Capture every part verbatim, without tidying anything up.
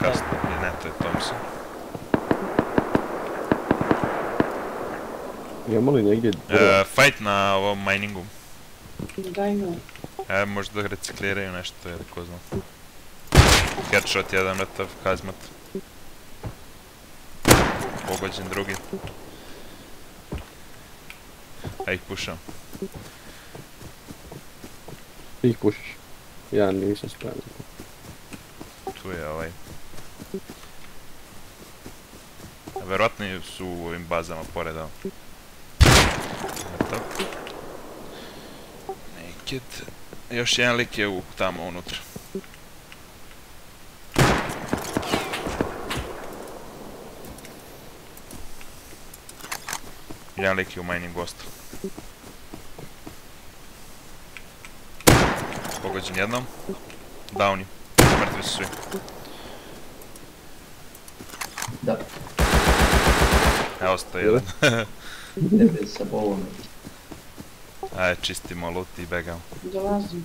kasno, ne, to je Thompson. Imamo li negdje E, fight na ovom miningu. Daj ga. E, možda recikliraju nešto, jer ko zna. Headshot jedan mrtav, kazmat. Pogođen drugi. A ih pušam. Ti ih pušiš. Ja nisam spreman. Tu je ovaj. Verovatno su u ovim bazama pored, ali. Mrtav. Naked. Još jedan lik je u, tamo unutra. Jedan lik je u miningu ostao. Pogođen jednom. Downi. Mrtvi su svi. Da. Evo ostaje jedan. Tebe sa bolom. Ajde, čistimo loot i begamo. Dolazim.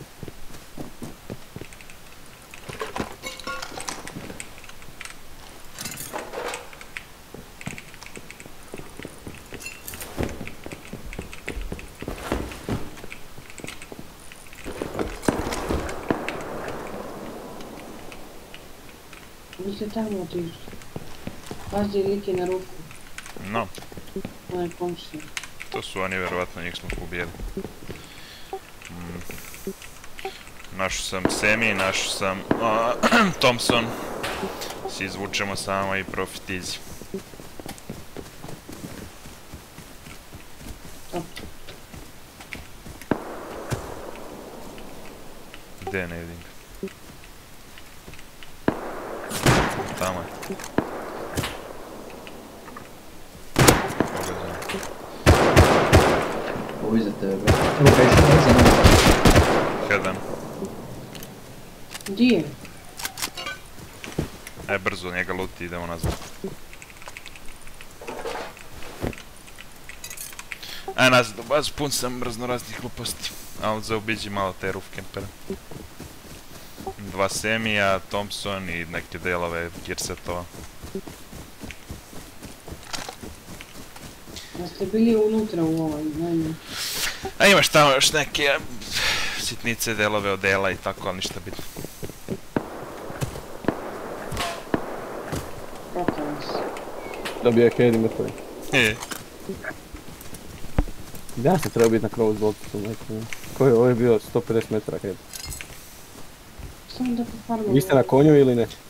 Vi ste tamo otišli. Pazi, lik je na ruku. No, Onaj komšija. to su oni, verovatno njih smo pobijeli. Mm. Našao sam Semi, našao sam a, Thompson. Si izvučemo samo i profit easy. Top. Gdje, ne vidim ga. Tamo je. Pogođen. Ovo iza tebe. Evo ga išao iza nama. Jedan. Di je? Aj, brzo njega luti, idemo nazad. Aj, nazad u bazu, pun sam razno raznih gluposti. Ali zaobiđi malo te roof campere. Dva Semija, Thompson i neke delove gearsetova. Da ste bili unutra u ovoj, najme. A imaš tamo još neke sitnice, delove odela i tako, ali ništa bitno. Propala se. Dobio je Kedi mrtvi. E, Ja sam trebao biti na krovu s bolticom. Koji je ovo je bio sto pedeset metara Kedi? Samo da pofarmam. Vi ste na konju ili ne?